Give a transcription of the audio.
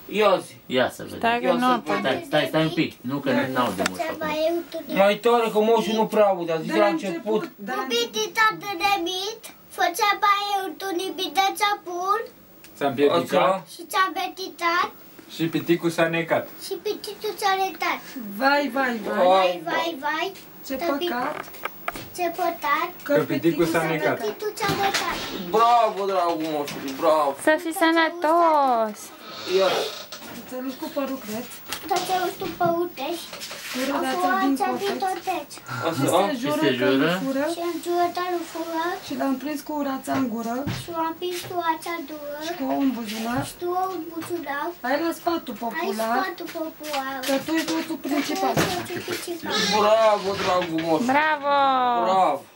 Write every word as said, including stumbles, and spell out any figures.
Ia zi. Ia să vedem. Stai că Ia nu să apare. Stai, stai, stai un pic. Nu că nu aude mult acum. Mai tare că moșul nu prea aude, a zis de la început. Iubitii tată de mit, făcea baie un nipit de țapul S-a împiedicat Așa. și ți-a betitat și piticul s-a necat. și pititul ți-a letat. Vai, vai, vai, Vai, vai, vai, ce păcat ce pătat, Că piticul s-a necat. pititul ți-a letat. Bravo, dragul moșului, bravo. Să fii sănătos! Ia. Țeluși cu părul creț, Dar te ustu pe utești, fură a dața din fuața din copec, toteci. Așa. se jură se că jură? îl fură Și în jurătă lui fură și l-am prins cu urața în gură și am pins tu acea dură. și cu ouă în buzunar. Și tu un buzunar, Hai la sfatul ai popular, sfatul popular. că tu ești soțul principal. principal. Bravo, dragul moș. Bravo! Bravo.